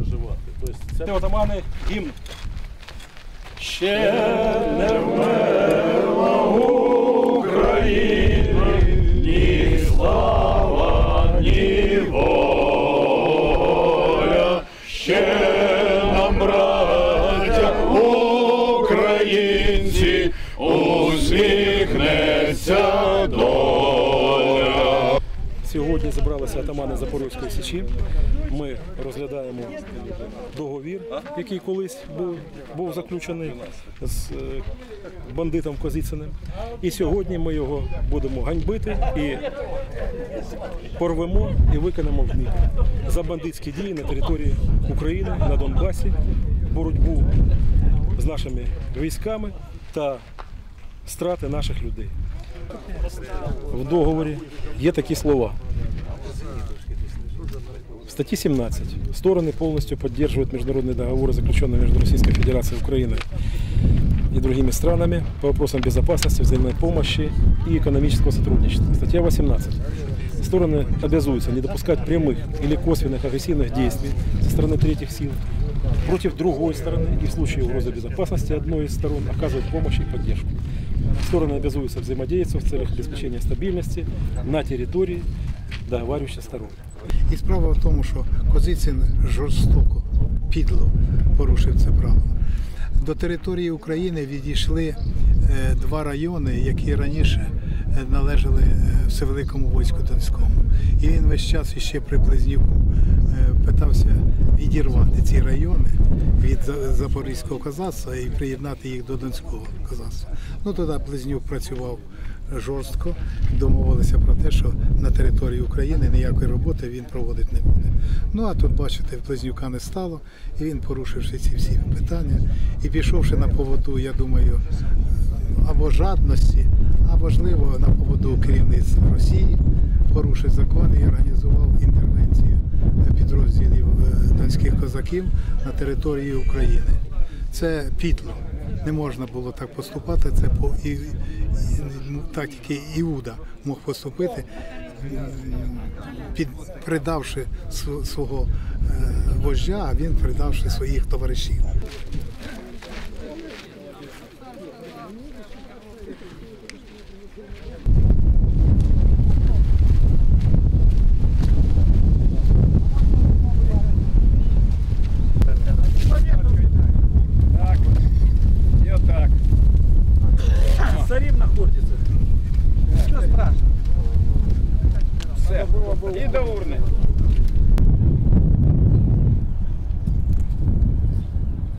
виживати. Тобто це Отамани гімн. ще не вмерла Україна, ні слава, ні воля, ще нам, браття українці, усміхнеться доля. Сьогодні зібралися отамани Запорізької Січі. Ми розглядаємо договір, який колись був заключений з бандитом Козициним. І сьогодні ми його будемо ганьбити і порвемо і викинемо в Дніпр за бандитські дії на території України, на Донбасі, боротьбу з нашими військами та страти наших людей. В договорі є такі слова. В статье 17 стороны полностью поддерживают международные договоры, заключенные между Российской Федерацией, Украиной и другими странами по вопросам безопасности, взаимной помощи и экономического сотрудничества. Статья 18. Стороны обязуются не допускать прямых или косвенных агрессивных действий со стороны третьих сил против другой стороны и в случае угрозы безопасности одной из сторон оказывать помощь и поддержку. Стороны обязуются взаимодействовать в целях обеспечения стабильности на территории договаривающихся сторон. І справа в тому, що Козицин жорстоко, підло порушив це право. До території України відійшли два райони, які раніше належали Всевеликому війську Донському. І він весь час іще при Близнюку питався відірвати ці райони від Запорізького козацтва і приєднати їх до Донського козацтва. Ну, тоді Близнюк працював жорстко, домовилися про те, що на території України ніякої роботи він проводити не буде. Ну, а тут, бачите, в Близнюка не стало, і він, порушивши ці всі питання, і пішовши на поводу, я думаю, або жадності, а можливо на поводу керівництва Росії, порушив закон і організував інтервенцію підрозділів донських козаків на території України. Це підло. Не можна було так поступати, це так тільки Іуда мог поступити, придавши свого вождя, а він придавши своїх товаришів. Царів знаходиться. Що страшно? Все. І до урни.